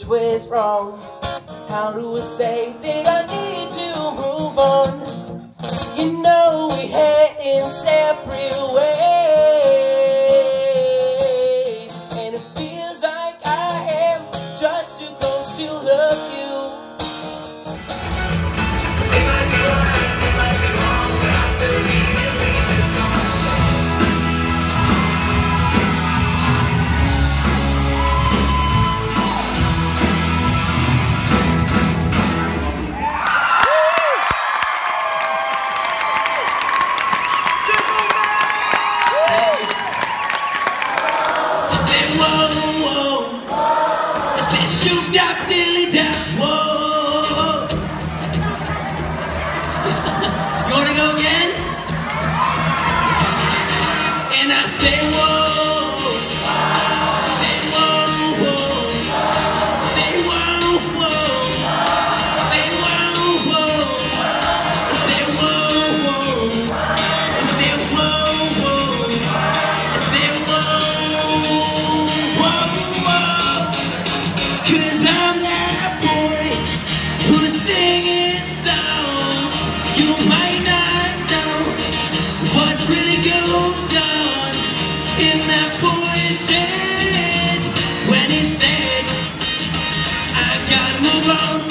was wrong? How do I say that I need to move on? You know we head in separate ways, and it feels like I am just too close to love you. It might be right, it might be wrong, but I still need to sing this song. Shoot up, dilly down, whoa. You wanna go again? And I say whoa, say whoa, whoa, say whoa, whoa, say whoa, whoa, say whoa, whoa, say whoa, whoa, say whoa, whoa, whoa. 'Cause I'm that boy who's singing songs. You might not know what really goes on in that boy's head when he said, I gotta move on.